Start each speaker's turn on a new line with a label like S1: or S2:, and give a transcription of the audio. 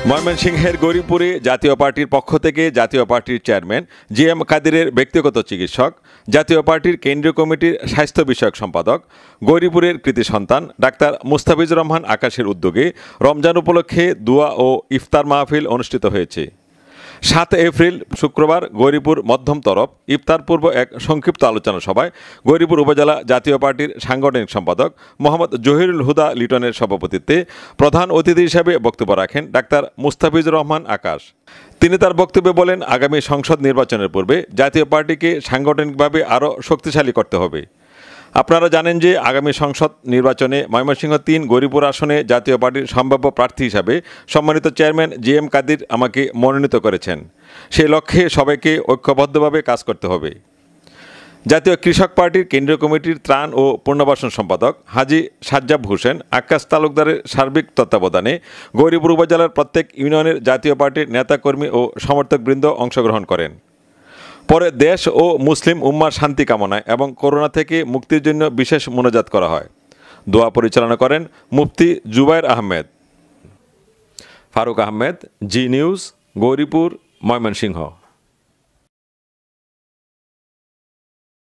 S1: ময়মনসিংহের গৌরীপুরে জাতীয় পার্টির পক্ষ থেকে জাতীয় পার্টির চেয়ারম্যান জিএম কাদিরের ব্যক্তিগত চিকিৎসক, জাতীয় পার্টির কেন্দ্রীয় কমিটির স্বাস্থ্য বিষয়ক সম্পাদক, গৌরীপুরের কৃতি সন্তান ডাক্তার মুস্তাফিজুর রহমান আকাশের উদ্যোগে রমজান উপলক্ষে দোয়া ও ইফতার মাহফিল অনুষ্ঠিত হয়েছে। 7 এপ্রিল শুক্রবার গৌরীপুর মধ্যম তরফ ইফতার পূর্ব এক সংক্ষিপ্ত আলোচনা সভায় গৌরীপুর উপজেলা জাতীয় পার্টির সাংগঠনিক সম্পাদক মোহাম্মদ জহিরুল হুদা লিটনের সভাপতিত্বে প্রধান অতিথি হিসেবে বক্তব্য রাখেন ডাক্তার মুস্তাফিজুর রহমান আকাশ। তিনি তার বক্তব্যে বলেন, আগামী সংসদ নির্বাচনের পূর্বে জাতীয় পার্টিকে সাংগঠনিকভাবে আরও শক্তিশালী করতে হবে। আপনারা জানেন যে আগামী সংসদ নির্বাচনে ময়মনসিংহ 3 গৌরীপুর আসনে জাতীয় পার্টির সম্ভাব্য প্রার্থী হিসাবে সম্মানিত চেয়ারম্যান জিএম কাদির আমাকে মনোনীত করেছেন। সেই লক্ষ্যে সবাইকে ঐক্যবদ্ধভাবে কাজ করতে হবে। জাতীয় কৃষক পার্টির কেন্দ্রীয় কমিটির ত্রাণ ও পুনর্বাসন সম্পাদক হাজী সাজ্জাব হোসেন আকাশ তালুকদারের সার্বিক তত্ত্বাবধানে গৌরীপুর উপজেলার প্রত্যেক ইউনিয়নের জাতীয় পার্টির নেতাকর্মী ও সমর্থকবৃন্দ অংশগ্রহণ করেন। পরে দেশ ও মুসলিম উম্মার শান্তি কামনায় এবং করোনা থেকে মুক্তির জন্য বিশেষ মোনাজাত করা হয়। দোয়া পরিচালনা করেন মুফতি জুবায়ের আহমেদ। ফারুক আহমেদ, জি নিউজ, গৌরীপুর, ময়মনসিংহ।